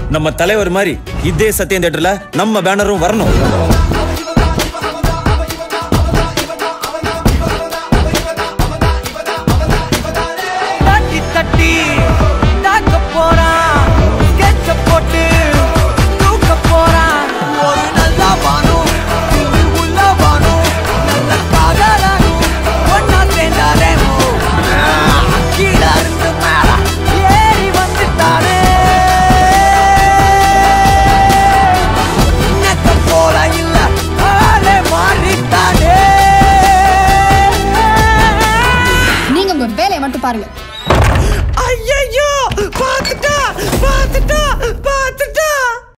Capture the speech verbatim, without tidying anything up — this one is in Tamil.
நம்ம தலைவர் மாதிரி இதே சத்யம் தியேட்டர்ல நம்ம பேனரும் வரணும். நீங்க உங்க வேலையை மட்டும் பாருங்க.